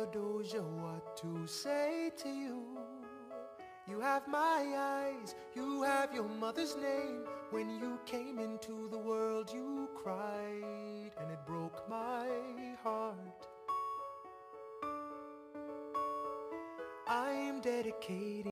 Theodosia, what to say to you. You have my eyes, you have your mother's name. When you came into the world you cried, and it broke my heart. I'm dedicating